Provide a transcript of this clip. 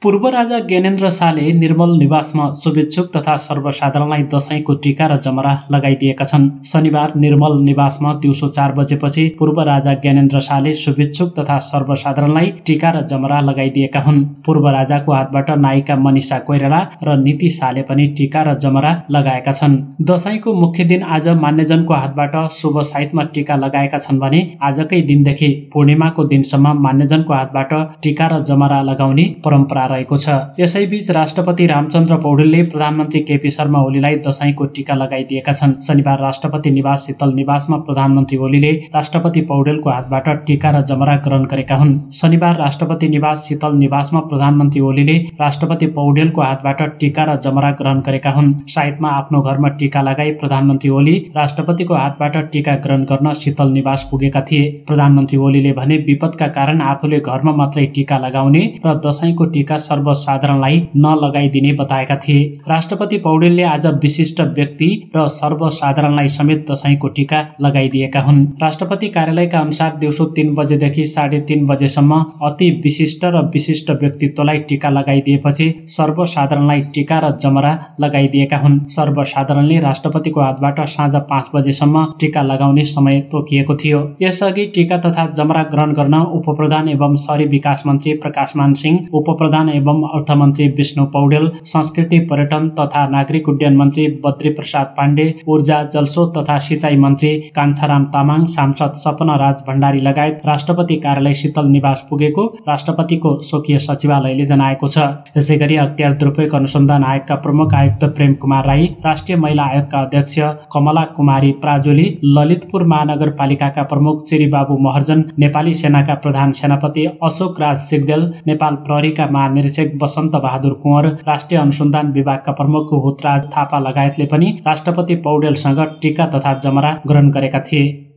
पूर्व राजा ज्ञानेन्द्र शाहले निर्मल निवासमा शुभेच्छुक तथा सर्वसाधारणलाई दशैंको टीका र जमरा लगाइदिएका छन्। शनिबार निर्मल निवासमा दिउँसो 4 बजेपछि पूर्व राजा ज्ञानेन्द्र शाहले शुभेच्छुक तथा सर्वसाधारणलाई टीका र जमरा लगाइदिएका हुन्। पूर्व राजाको हातबाट नायिका मनिषा कोइराला र नीति शाहले पनि टीका र जमरा लगाएका छन्। दशैंको मुख्य दिन आज मान्यजनको हातबाट शुभ साहित्यमा टीका लगाएका छन् भने आजकै दिनदेखि पूर्णिमाको दिनसम्म मान्यजनको हातबाट टीका र जमरा लगाउने परम्परा रहेको छ। यसैबीच राष्ट्रपति रामचन्द्र पौडेलले प्रधानमन्त्री केपी शर्मा ओलीलाई दशैंको टीका लगाइदिएका छन्। शनिबार राष्ट्रपति निवास शीतल निवासमा प्रधानमन्त्री ओलीले राष्ट्रपति पौडेलको हातबाट टीका र जमरा ग्रहण गरेका हुन्। शनिबार राष्ट्रपति निवास शीतल निवासमा प्रधानमन्त्री ओलीले राष्ट्रपति पौडेलको हातबाट टीका र जमरा ग्रहण गरेका हुन्। साइतमा आफ्नो घरमा टीका लगाई प्रधानमन्त्री ओली राष्ट्रपतिको हातबाट टीका ग्रहण गर्न शीतल निवास पुगेका थिए। प्रधानमन्त्री ओलीले भने विपदका कारण आफूले घरमा मात्रै टीका लगाउने र दशैंको टीका सर्वसाधारणलाई नलगाइदिने बताएका थिए। राष्ट्रपति पौडेलले आज विशिष्ट व्यक्ति र सर्वसाधारणलाई समेत दशैंको टीका लगाइदिएका हुन्। राष्ट्रपति कार्यालयका अनुसार दिउँसो 3 बजेदेखि 3:30 बजेसम्म अति विशिष्ट र विशिष्ट व्यक्तित्वलाई टीका लगाइदिएपछि सर्वसाधारणलाई टीका र जमरा लगाइदिएका हुन्। सर्वसाधारणले राष्ट्रपतिको हातबाट साँझ 5 बजेसम्म टीका लगाउने समय तोकिएको थियो। यसअघि टीका तथा जमरा ग्रहण गर्न उपप्रधान एवं शहरी विकास मन्त्री प्रकाशमान सिंह, उपप्रधान एवं अर्थमन्त्री विष्णु पौडेल, संस्कृति पर्यटन तथा नागरिक उड्डयन मन्त्री बद्री प्रसाद पाण्डे, ऊर्जा जलस्रोत तथा सिंचाई मन्त्री कान्छाराम तामाङ, सांसद सपना राज भण्डारी लगायत राष्ट्रपति कार्यालय शीतल निवास पुगेको राष्ट्रपतिको स्वकीय सचिवालयले जनाएको छ। यसैगरी अख्तियार दुरुपयोग अनुसन्धान आयोगका प्रमुख आयुक्त प्रेम कुमार राई, राष्ट्रिय महिला आयोगका अध्यक्ष कमला कुमारी प्राजोली, ललितपुर महानगरपालिकाका प्रमुख श्रीबाबु महर्जन, नेपाली सेनाका प्रधान सेनापति अशोक राज सिग्देल, नेपाल प्रहरीका महानिरीक्षक बसन्त बहादुर कुँवर, राष्ट्रिय अनुसन्धान विभागका प्रमुख हुतराज थापा लगायतले पनि राष्ट्रपति पौडेलसँग टीका तथा जमरा ग्रहण गरेका थिए।